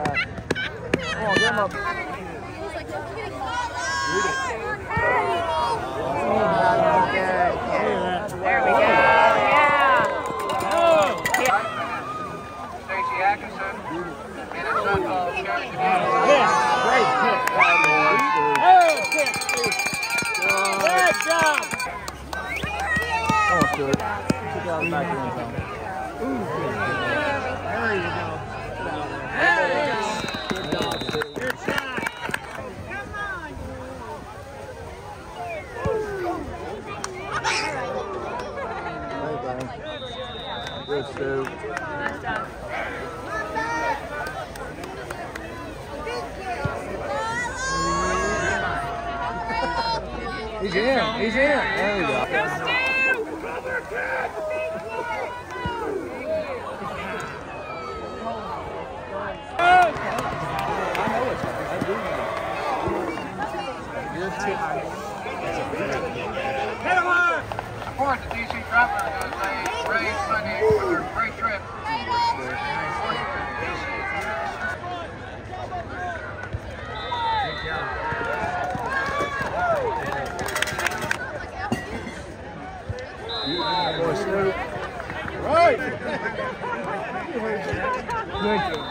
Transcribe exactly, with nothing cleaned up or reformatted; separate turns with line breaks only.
Come on, get him up.
There we go. Yeah.
Stacy Atkinson. And his son called Sherry.
Great kick.
Oh, kick, Steve. Good job.
Come on, Stewart. Kick out the back of the end.
There you go. There you go. Good job, Steve. Good shot.
Good, Stu.
Nice job.
He's in. He's in. There we go.
Go, Stu!
I know it's hard. I do know. You're
Hit him hard.
Support the D C Travelers as they raise money for their great trip.
Boy, Stu. Right. Good.